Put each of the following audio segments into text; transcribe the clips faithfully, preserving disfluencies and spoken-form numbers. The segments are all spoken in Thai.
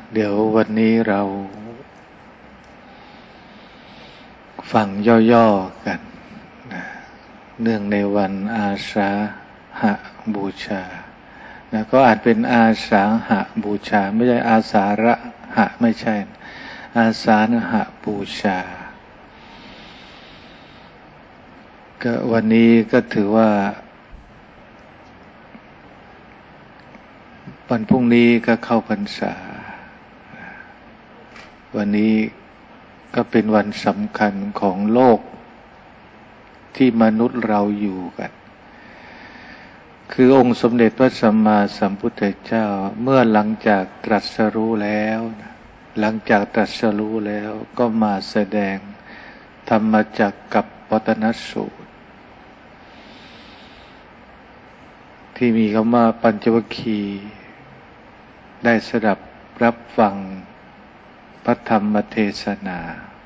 เดี๋ยววันนี้เราฟังย่อๆกันนะเนื่องในวันอาสาหบูชานะก็อาจเป็นอาสาหบูชาไม่ใช่อาสาระหะไม่ใช่อาสาหบูชาก็วันนี้ก็ถือว่าวันพรุ่งนี้ก็เข้าพรรษาวันนี้ก็เป็นวันสำคัญของโลกที่มนุษย์เราอยู่กันคือองค์สมเด็จพระสัมมาสัมพุทธเจ้าเมื่อหลังจากตรัสรู้แล้วหลังจากตรัสรู้แล้วก็มาแสดงธรรมจักรกับวัตนสูตรที่มีคำว่าปัญจวัคคีย์ได้สดับรับฟังพระธรรมเทศนา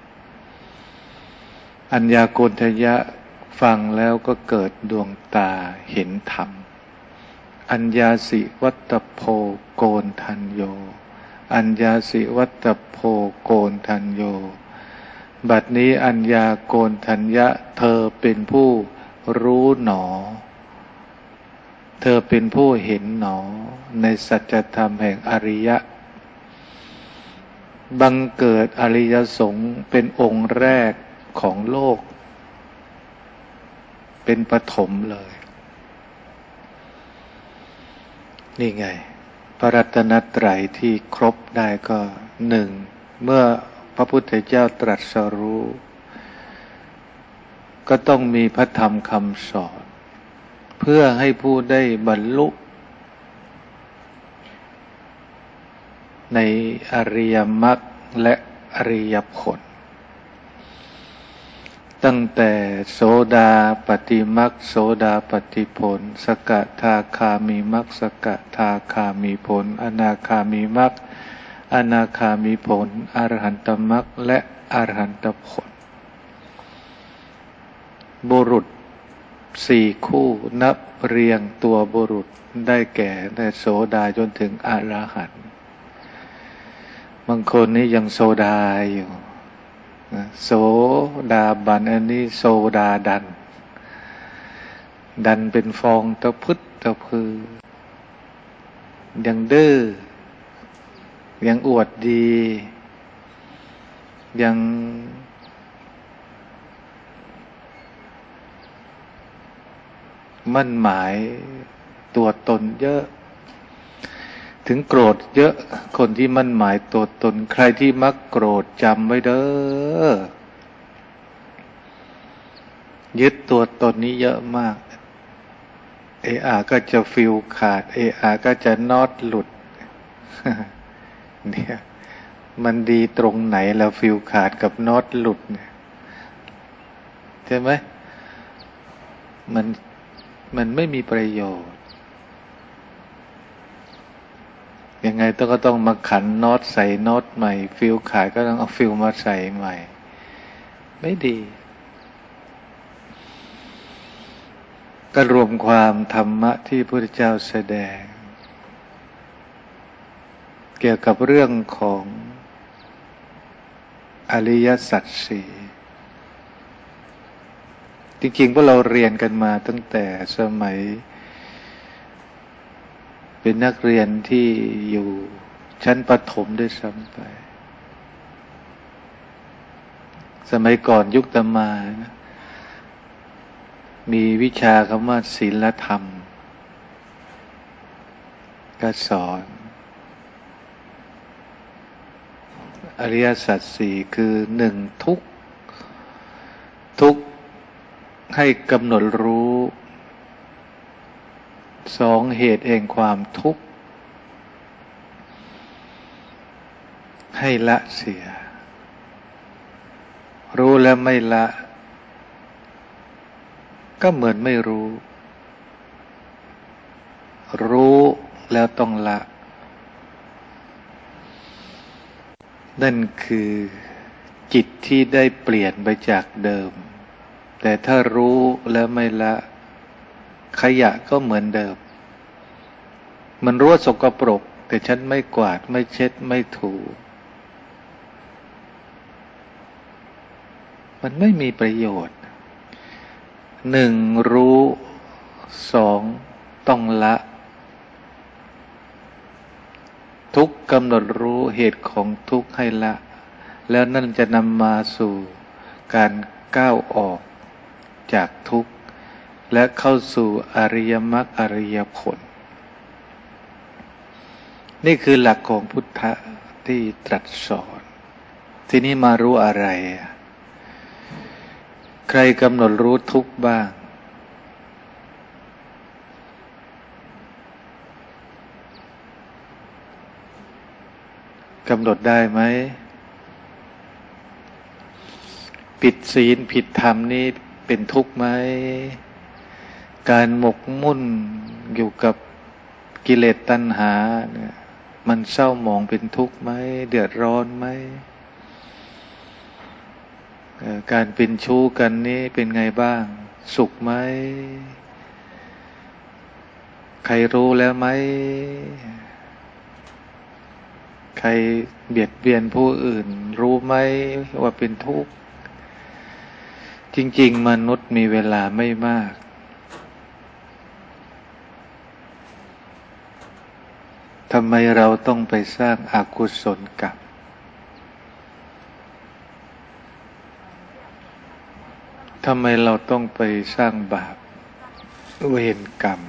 อัญญาโกณฑยะฟังแล้วก็เกิดดวงตาเห็นธรรมอัญญาสิวัตตโพโกณทัญโยอัญญาสิวัตตโพโกณทัญโยบัดนี้อัญญาโกณทัญญะเธอเป็นผู้รู้หนอเธอเป็นผู้เห็นหนอในสัจธรรมแห่งอริยะบังเกิดอริยสงฆ์เป็นองค์แรกของโลกเป็นปฐมเลยนี่ไงพระรัตนตรัยที่ครบได้ก็หนึ่งเมื่อพระพุทธเจ้าตรัสรู้ก็ต้องมีพระธรรมคำสอนเพื่อให้ผู้ได้บรรลุในอริยมรรคและอริยผลตั้งแต่โสดาปัตติมรรคโสดาปัตติผลสกทาคามีมรรคสกทาคามีผลอนาคามีมรรคอนาคามีผลอรหันตมรรคและอรหันตผลบุรุษสี่คู่นับเรียงตัวบุรุษได้แก่แต่โสดาจนถึงอรหันต์บางคนนี่ยังโซดาอยู่โสดาบันอันนี้โซดาดันดันเป็นฟองตะพึดตะพือยังดื้อยังอวดดียังมั่นหมายตัวตนเยอะถึงโกรธเยอะคนที่มั่นหมายตัวตนใครที่มักโกรธจำไว้เด้อยึดตัวตนนี้เยอะมากเออาก็จะฟิวขาดเออาก็จะน็อตหลุดเนี่ยมันดีตรงไหนแล้วฟิวขาดกับน็อตหลุดเนี่ยใช่ไหมมันมันไม่มีประโยชน์ยังไงต้องก็ต้องมาขันน็อตใส่น็อตใหม่ฟิวขาดก็ต้องเอาฟิวมาใส่ใหม่ไม่ดีก็รวมความธรรมะที่พระพุทธเจ้าแสดงเกี่ยวกับเรื่องของอริยสัจสี่จริงๆพวกเราเรียนกันมาตั้งแต่สมัยเป็นนักเรียนที่อยู่ชั้นประถมด้วยซ้ำไปสมัยก่อนยุคตมานะมีวิชาคำว่าศีลธรรมก็สอนอริยสัจสี่คือหนึ่งทุกข์ทุกข์ให้กำหนดรู้สองเหตุแห่งความทุกข์ให้ละเสียรู้แล้วไม่ละก็เหมือนไม่รู้รู้แล้วต้องละนั่นคือจิตที่ได้เปลี่ยนไปจากเดิมแต่ถ้ารู้แล้วไม่ละขยะก็เหมือนเดิมมันรู้ว่าสกปรกแต่ฉันไม่กวาดไม่เช็ดไม่ถูมันไม่มีประโยชน์หนึ่งรู้สองต้องละทุกข์กำหนดรู้เหตุของทุกข์ให้ละแล้วนั่นจะนำมาสู่การก้าวออกจากทุกข์และเข้าสู่อริยมรรคอริยผลนี่คือหลักของพุทธะที่ตรัสสอนทีนี้มารู้อะไรใครกำหนดรู้ทุกข์บ้างกำหนดได้ไหมผิดศีลผิดธรรมนี่เป็นทุกข์ไหมการหมกมุ่นอยู่กับกิเลสตัณหาเนี่ยมันเศร้าหมองเป็นทุกข์ไหมเดือดร้อนไหมการเป็นชู้กันนี่เป็นไงบ้างสุขไหมใครรู้แล้วไหมใครเบียดเบียนผู้อื่นรู้ไหมว่าเป็นทุกข์จริงๆมนุษย์มีเวลาไม่มากทำไมเราต้องไปสร้างอกุศลกรรมทำไมเราต้องไปสร้างบาปเวรกรรม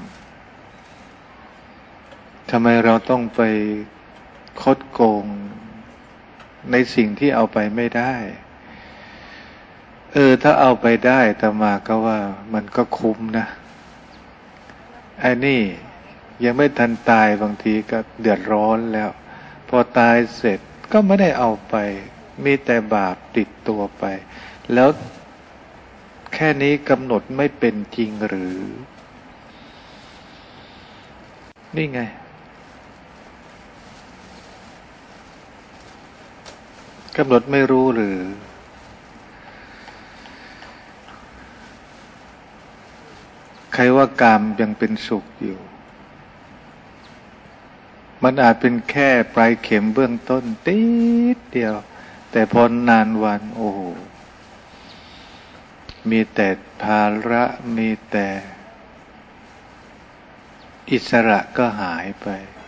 ทำไมเราต้องไปคดโกงในสิ่งที่เอาไปไม่ได้เออถ้าเอาไปได้แต่มาก็ว่ามันก็คุ้มนะไอ้นี่ยังไม่ทันตายบางทีก็เดือดร้อนแล้วพอตายเสร็จก็ไม่ได้เอาไปมีแต่บาปติดตัวไปแล้วแค่นี้กำหนดไม่เป็นจริงหรือนี่ไงกำหนดไม่รู้หรือใครว่ากามยังเป็นสุขอยู่มันอาจเป็นแค่ปลายเข็มเบื้องต้นติดเดียวแต่พอนานวันโอ้โหมีแต่ภาระมีแต่อิสระก็หายไป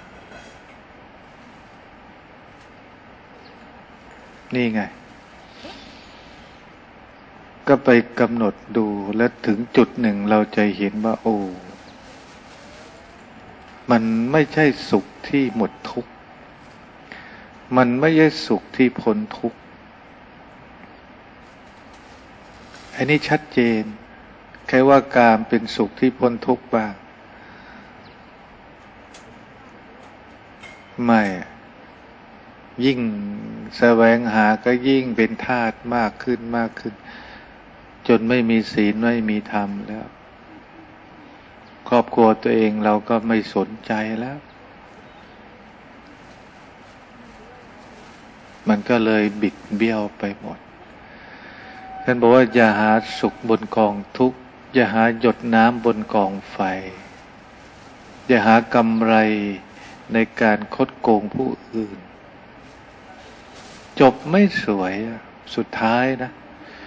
นี่ไงก็ไปกำหนดดูและถึงจุดหนึ่งเราจะเห็นว่าโอ้มันไม่ใช่สุขที่หมดทุกข์มันไม่ใช่สุขที่พ้นทุกข์อันนี้ชัดเจนใครว่ากามเป็นสุขที่พ้นทุกข์บ้างไม่ยิ่งแสวงหาก็ยิ่งเป็นทาสมากขึ้นมากขึ้นจนไม่มีศีลไม่มีธรรมแล้วครอบครัวตัวเองเราก็ไม่สนใจแล้วมันก็เลยบิดเบี้ยวไปหมดท่านบอกว่าอย่าหาสุขบนกองทุกข์อย่าหาหยดน้ำบนกองไฟอย่าหากำไรในการคดโกงผู้อื่นจบไม่สวยสุดท้ายนะ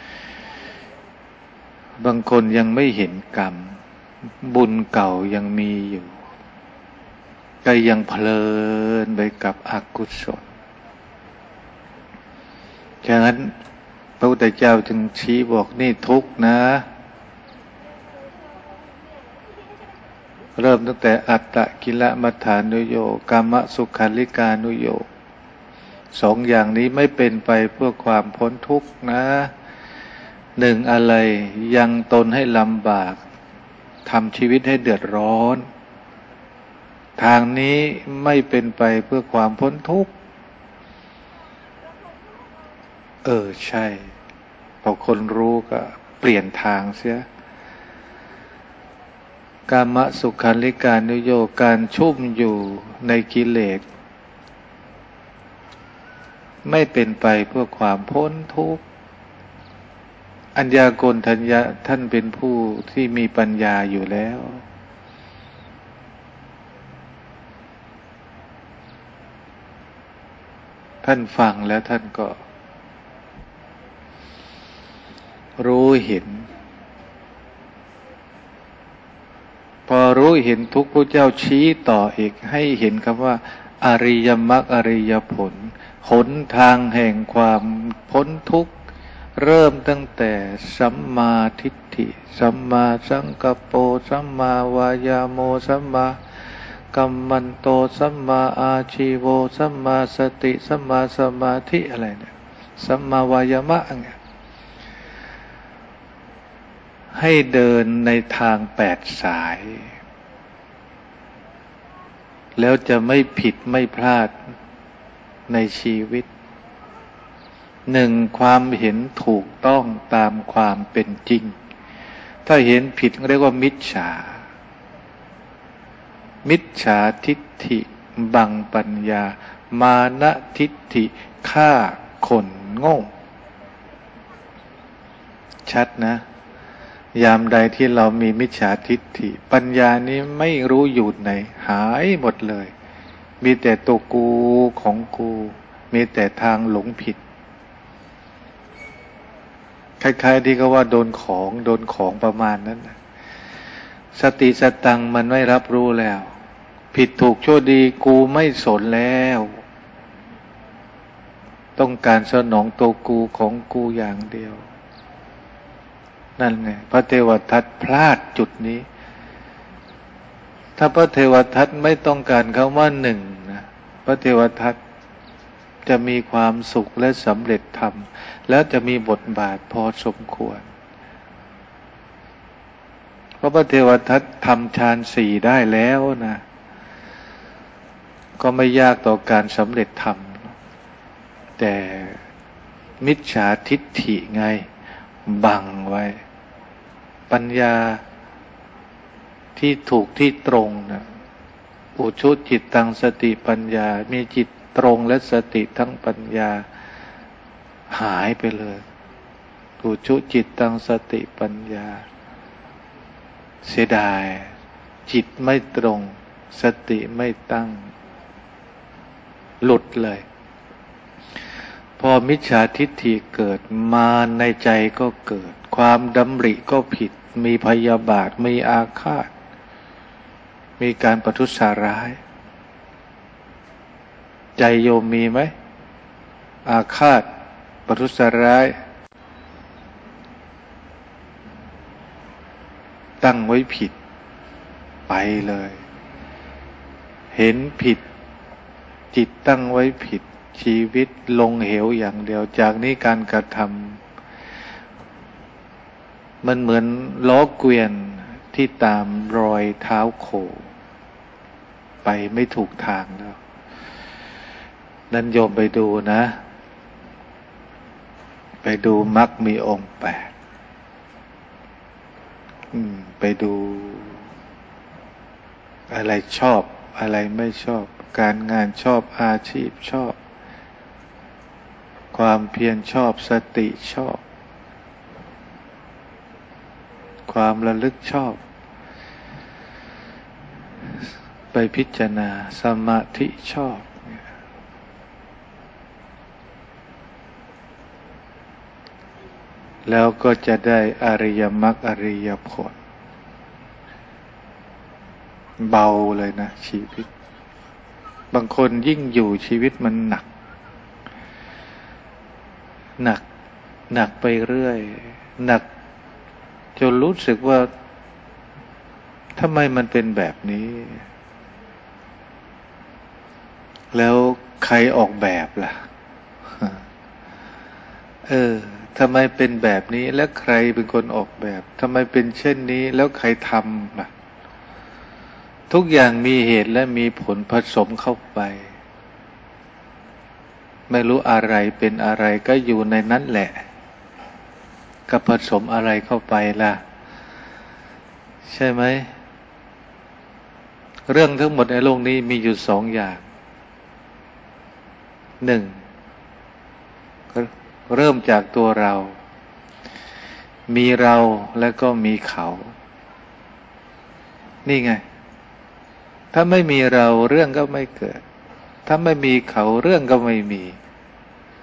บางคนยังไม่เห็นกรรมบุญเก่ายังมีอยู่ก็ยังเพลินไปกับอกุศลฉะนั้นพระพุทธเจ้าจึงชี้บอกนี่ทุกข์นะเริ่มตั้งแต่อัตตกิลมัฏฐานุโยคกามสุขันลิกานุโยคสองอย่างนี้ไม่เป็นไปเพื่อความพ้นทุกข์นะหนึ่งอะไรยังตนให้ลำบากทำชีวิตให้เดือดร้อนทางนี้ไม่เป็นไปเพื่อความพ้นทุกข์เออใช่พอคนรู้ก็เปลี่ยนทางเสียกามสุขันลิกานุโยคการชุ่มอยู่ในกิเลสไม่เป็นไปเพื่อความพ้นทุกข์อัญญาโกณทัญญะท่านเป็นผู้ที่มีปัญญาอยู่แล้วท่านฟังแล้วท่านก็รู้เห็นพอรู้เห็นทุกข์พระเจ้าชี้ต่ออีกให้เห็นคำว่าอริยมรรคอริยผลหนทางแห่งความพ้นทุกข์เริ่มตั้งแต่สัมมาทิฏฐิสัมมาสังกัปโปสัมมาวายาโมสัมมากัมมันโตสัมมาอาชีโวสัมมาสติสัมมาสมาธิอะไรเนี่ยสัมมาวายามะเนี่ยให้เดินในทางแปดสายแล้วจะไม่ผิดไม่พลาดในชีวิตหนึ่งความเห็นถูกต้องตามความเป็นจริงถ้าเห็นผิดเรียกว่ามิจฉามิจฉาทิฏฐิบังปัญญามานะทิฏฐิฆ่าคนโง่ชัดนะยามใดที่เรามีมิจฉาทิฏฐิปัญญานี้ไม่รู้อยู่ไหนหายหมดเลยมีแต่ตัวกูของกูมีแต่ทางหลงผิดคล้ายๆที่เขาว่าโดนของโดนของประมาณนั้นสติสตังมันไม่รับรู้แล้วผิดถูกชั่วดีกูไม่สนแล้วต้องการสนองตัวกูของกูอย่างเดียวนั่นไงพระเทวทัตพลาดจุดนี้ถ้าพระเทวทัตไม่ต้องการคำว่าหนึ่งนะพระเทวทัตจะมีความสุขและสำเร็จธรรมแล้วจะมีบทบาทพอสมควรเพราะพระเทวทัตทำฌานสี่ได้แล้วนะก็ไม่ยากต่อการสำเร็จธรรมแต่มิจฉาทิฏฐิไงบังไว้ปัญญาที่ถูกที่ตรงนะอุชุจิตตังสติปัญญามีจิตตรงและสติทั้งปัญญาหายไปเลยอุชุจิตตังสติปัญญาเสียดายจิตไม่ตรงสติไม่ตั้งหลุดเลยพอมิจฉาทิฏฐิเกิดมาในใจก็เกิดความดำริก็ผิดมีพยาบาทมีอาฆาตมีการประทุษร้ายใจโยมมีไหมอาฆาตประทุษร้ายตั้งไว้ผิดไปเลยเห็นผิดจิตตั้งไว้ผิดชีวิตลงเหวอย่างเดียวจากนี้การกระทำมันเหมือนล้อเกวียนที่ตามรอยเท้าโคไปไม่ถูกทางแล้วนั่นโยมไปดูนะไปดูมรรคมีองค์แปดไปดูอะไรชอบอะไรไม่ชอบการงานชอบอาชีพชอบความเพียรชอบสติชอบความระลึกชอบไปพิจารณาสมาธิชอบแล้วก็จะได้อริยมรรคอริยผลเบาเลยนะชีวิตบางคนยิ่งอยู่ชีวิตมันหนักหนักหนักไปเรื่อยหนักจนรู้สึกว่าทำไมมันเป็นแบบนี้แล้วใครออกแบบล่ะเออทำไมเป็นแบบนี้แล้วใครเป็นคนออกแบบทำไมเป็นเช่นนี้แล้วใครทำล่ะทุกอย่างมีเหตุและมีผลผสมเข้าไปไม่รู้อะไรเป็นอะไรก็อยู่ในนั้นแหละก็ผสมอะไรเข้าไปล่ะใช่ไหมเรื่องทั้งหมดในโลกนี้มีอยู่สองอย่างหนึ่งเริ่มจากตัวเรามีเราแล้วก็มีเขานี่ไงถ้าไม่มีเราเรื่องก็ไม่เกิดถ้าไม่มีเขาเรื่องก็ไม่มี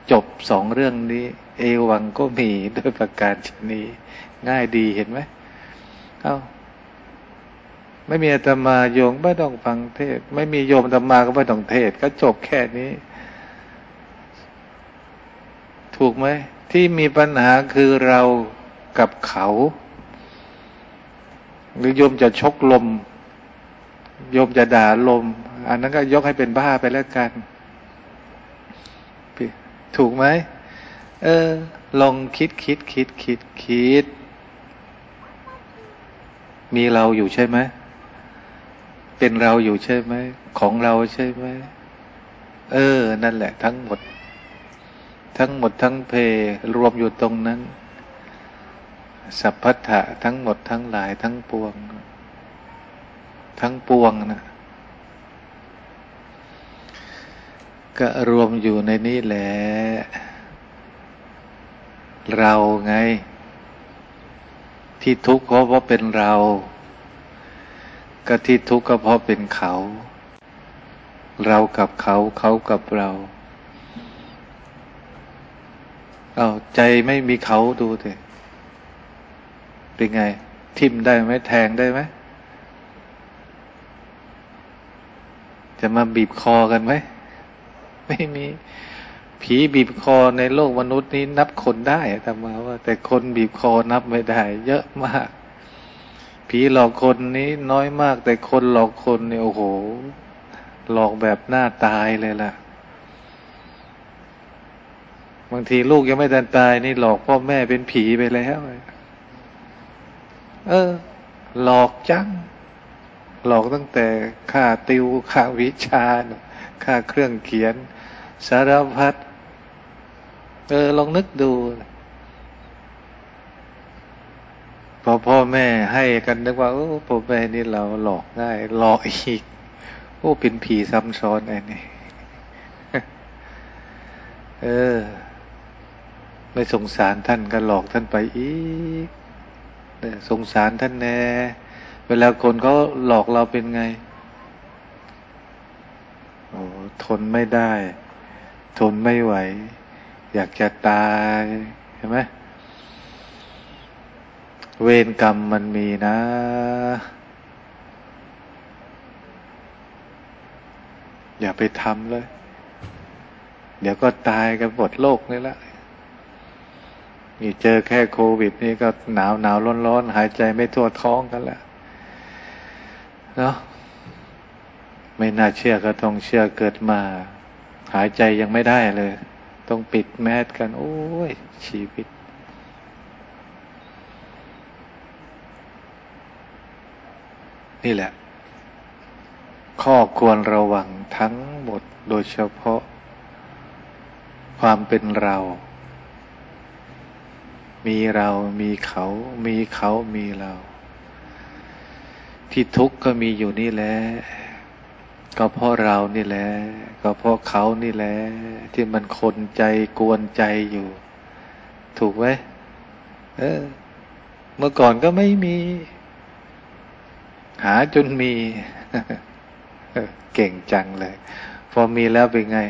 จบสองเรื่องนี้เอวังก็มีด้วยประการชนีง่ายดีเห็นไหมเอ้าไม่มีอาตมาโยมไม่ต้องฟังเทศไม่มีโยมอาตมาก็ไม่ต้องเทศก็จบแค่นี้ถูกไหมที่มีปัญหาคือเรากับเขาหรือโยมจะชกลมโยมจะด่าลมอันนั้นก็ยกให้เป็นบ้าไปแล้วกันถูกไหมเออลองคิดคิดคิดคิดคิดมีเราอยู่ใช่ไหมเป็นเราอยู่ใช่ไหมของเราใช่ไหมเออนั่นแหละทั้งหมดทั้งหมดทั้งเพรวมอยู่ตรงนั้นสัพพัทธะทั้งหมดทั้งหลายทั้งปวงทั้งปวงนะก็รวมอยู่ในนี้แหละเราไงที่ทุกข์เพราะว่าเป็นเราก็ที่ทุกข์ก็เพราะเป็นเขาเรากับเขาเขากับเราเอาใจไม่มีเขาดูสิเป็นไงทิ่มได้ไหมแทงได้ไหมจะมาบีบคอกันไหมไม่มีผีบีบคอในโลกมนุษย์นี้นับคนได้แต่มาว่าแต่คนบีบคอนับไม่ได้เยอะมากผีหลอกคนนี้น้อยมากแต่คนหลอกคนนี่โอ้โหหลอกแบบหน้าตายเลยล่ะบางทีลูกยังไม่ทันตายนี่หลอกพ่อแม่เป็นผีไปแล้วเออหลอกจังหลอกตั้งแต่ค่าติวค่าวิชาค่าเครื่องเขียนสารพัดเออลองนึกดูพอพ่อแม่ให้กันนึกว่าโอ้พ่อแม่นี่เราหลอกง่ายหลอกอีกโอ้เป็นผีซ้ำซ้อนไอ้นี่ เออไม่สงสารท่านก็หลอกท่านไปอีกสงสารท่านแน่เวลาคนเขาหลอกเราเป็นไงโอ้ทนไม่ได้ทนไม่ไหวอยากจะตายเห็นไหมเวรกรรมมันมีนะอย่าไปทำเลยเดี๋ยวก็ตายกันหมดโลกนี่ละนี่เจอแค่โควิดนี่ก็หนาวหนาวร้อนร้อนหายใจไม่ทั่วท้องกันแล้วเนาะไม่น่าเชื่อก็ต้องเชื่อเกิดมาหายใจยังไม่ได้เลยต้องปิดแมสกันโอ้ยชีวิตนี่แหละข้อควรระวังทั้งหมดโดยเฉพาะความเป็นเรามีเรามีเขามีเขามีเราที่ทุกข์ก็มีอยู่นี่แหละก็เพราะเรานี่แหละก็เพราะเขานี่แหละที่มันคนใจกวนใจอยู่ถูกไหมเออเมื่อก่อนก็ไม่มีหาจนมีเก่งจังเลยพอมีแล้วเป็นไง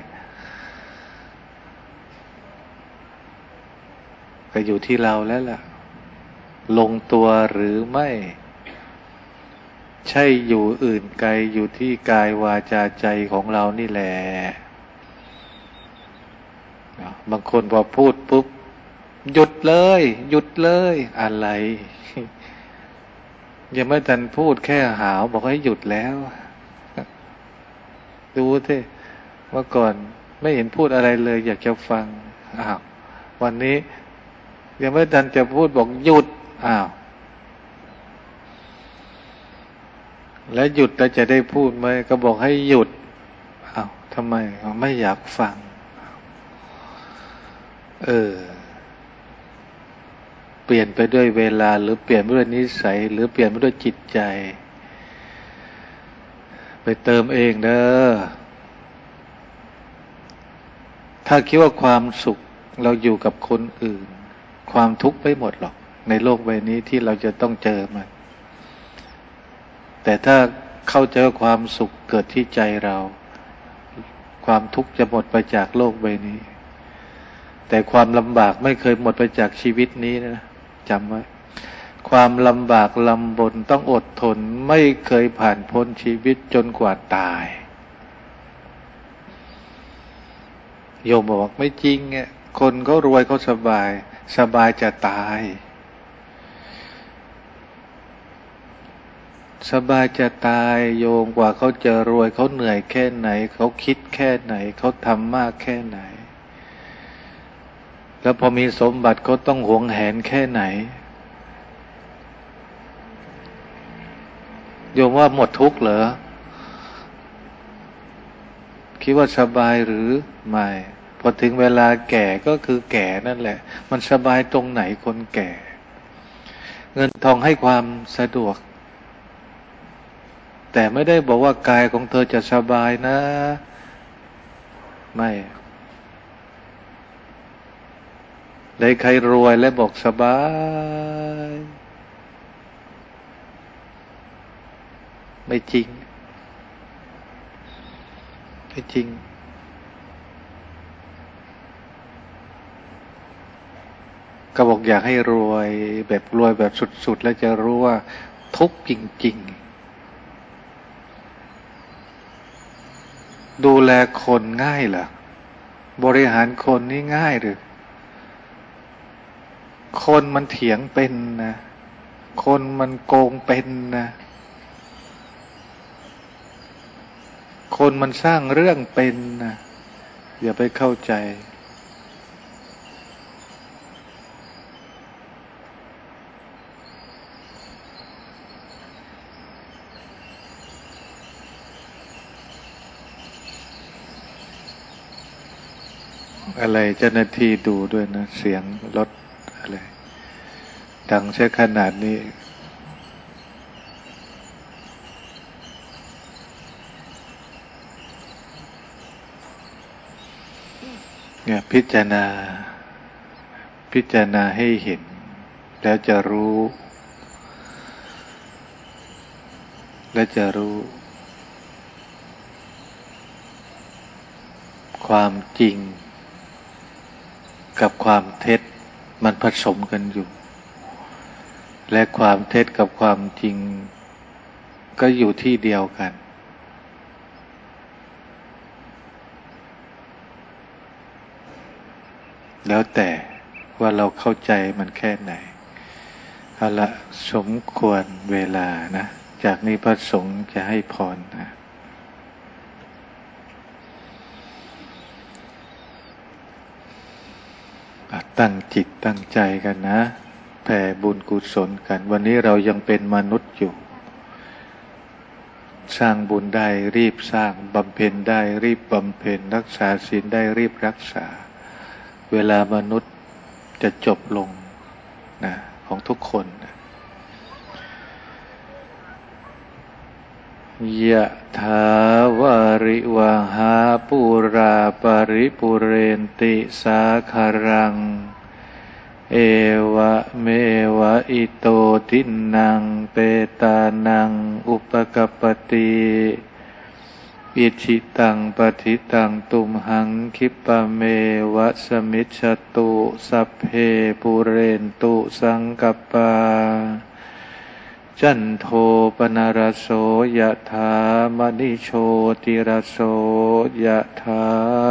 ก็อยู่ที่เราแล้วล่ะลงตัวหรือไม่ใช่อยู่อื่นไกลอยู่ที่กายวาจาใจของเรานี่แหละบางคนพอพูดปุ๊บหยุดเลยหยุดเลยอะไรยังไม่ทันพูดแค่หาวบอกให้หยุดแล้วดูสิเมื่อก่อนไม่เห็นพูดอะไรเลยอยากจะฟังอ้าววันนี้ยังไม่ทันจะพูดบอกหยุดอ้าวแล้วหยุดแล้วจะได้พูดไหมก็บอกให้หยุดอ้าวทำไมไม่อยากฟังเออเปลี่ยนไปด้วยเวลาหรือเปลี่ยนไปด้วยนิสัยหรือเปลี่ยนไปด้วยจิตใจไปเติมเองเด้อถ้าคิดว่าความสุขเราอยู่กับคนอื่นความทุกข์ไม่หมดหรอกในโลกใบนี้ที่เราจะต้องเจอมันแต่ถ้าเข้าใจว่าความสุขเกิดที่ใจเราความทุกข์จะหมดไปจากโลกใบนี้แต่ความลำบากไม่เคยหมดไปจากชีวิตนี้นะจำไว้ความลำบากลำบนต้องอดทนไม่เคยผ่านพ้นชีวิตจนกว่าตายโยมบอกไม่จริงอ่ะคนเขารวยเขาสบายสบายจะตายสบายจะตายโยมกว่าเขาจะรวยเขาเหนื่อยแค่ไหนเขาคิดแค่ไหนเขาทำมากแค่ไหนแล้วพอมีสมบัติเขาต้องหวงแหนแค่ไหนโยมว่าหมดทุกข์เหรอคิดว่าสบายหรือไม่พอถึงเวลาแก่ก็คือแก่นั่นแหละมันสบายตรงไหนคนแก่เงินทองให้ความสะดวกแต่ไม่ได้บอกว่ากายของเธอจะสบายนะไม่ได้ใครรวยและบอกสบายไม่จริงไม่จริงก็บอกอยากให้รวยแบบรวยแบบสุดๆแล้วจะรู้ว่าทุกข์จริงๆดูแลคนง่ายเหรอบริหารคนนี่ง่ายหรือคนมันเถียงเป็นนะคนมันโกงเป็นนะคนมันสร้างเรื่องเป็นนะอย่าไปเข้าใจอะไรเจ้าหน้าที่ดูด้วยนะเสียงรถอะไรดังใช้ขนาดนี้เนี่ยพิจารณาพิจารณาให้เห็นแล้วจะรู้และจะรู้ความจริงกับความเท็จมันผสมกันอยู่และความเท็จกับความจริงก็อยู่ที่เดียวกันแล้วแต่ว่าเราเข้าใจมันแค่ไหนเอาละสมควรเวลานะจากนี้พระสงฆ์จะให้พรนะตั้งจิตตั้งใจกันนะแผ่บุญกุศลกันวันนี้เรายังเป็นมนุษย์อยู่สร้างบุญได้รีบสร้างบำเพ็ญได้รีบบำเพ็ญรักษาศีลได้รีบรักษาเวลามนุษย์จะจบลงนะของทุกคนนะยะถาวาริวหาปุราปริปุเรนติสาคารังเอวะเมวะอิโตทินังเปตานังอุปกัปปติอิชิตังปฏิตังตุมหังคิปะเมวะสมิจฉตุสัพเพปุเรนตุสังกัปปาจันโทปนรสโสยะถามณิโชติรสโสยะถา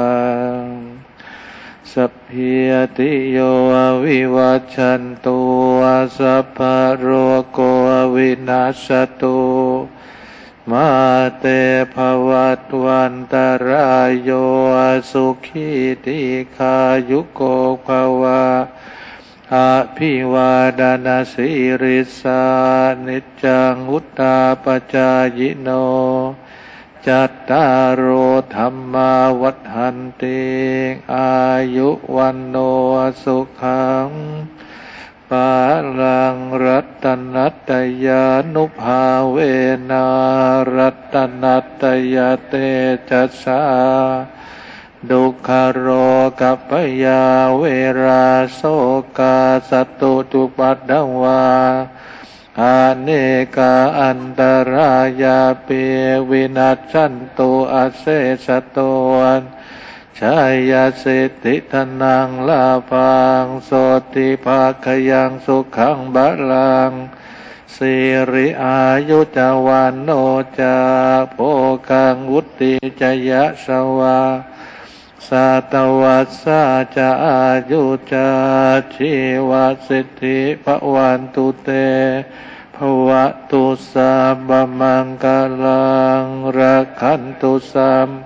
สัพพิติโยวิวัชชันตุสัพพะโรโกวินาศตุมาเตภวัตวันตรายโยสุขีติขายุโกภวะอภิวาดนาสิริสานิจจังวุตตาปจายโนจัตตารโอธรรมาวัฏหันติอายุวันโนสุขังปาลังรัตนัตยานุภาเวนะรัตนัตยาเตจัสสาดุขโรกัปปยาเวราโสกาสตุจุปัฏฐวาอาเนกาอันตรายาเปวินัสสันตุอาเสสตวันชายาสิทธิธนังลาภังโสติภาคยังสุขังบาลังสิริอายุจาวันโนจาโภคังวุติจยะสวาสัตวัสสะจะอายุจาชีวสิทธิภวันตุเตภวตุสัมบมังคลังรักขันตุสัม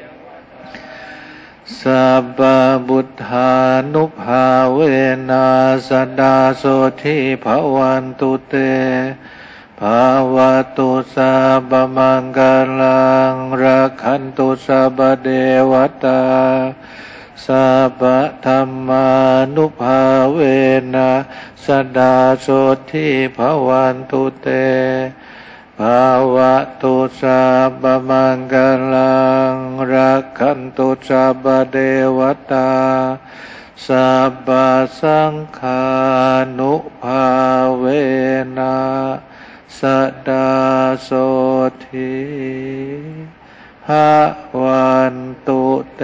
สัพพบุทธานุภาเวนัสสดาโสทิภวันตุเตภวตุสัพพมังคลังรักขันตุสัพพเทวตาสัพพธัมมานุภาเวนัสสดาโสทิภวันตุเตภวตุสัพพมังคลังรักขันตุสัพพเทวตาสัพพสังฆานุภาเวนัสสดาโสทิภวันตุเต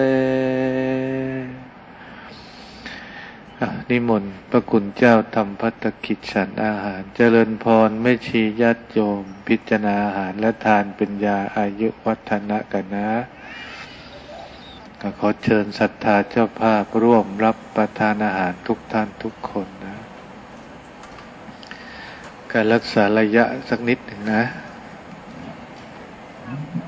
นิมนต์พระคุณเจ้าทำภัตตกิจฉันอาหารเจริญพรแม่ชีญาติโยมพิจารณาอาหารและทานเป็นยาอายุวัฒนะกันนะก็ขอเชิญศรัทธาเจ้าภาพร่วมรับประทานอาหารทุกท่านทุกคนนะการรักษาระยะสักนิดหนึ่งนะ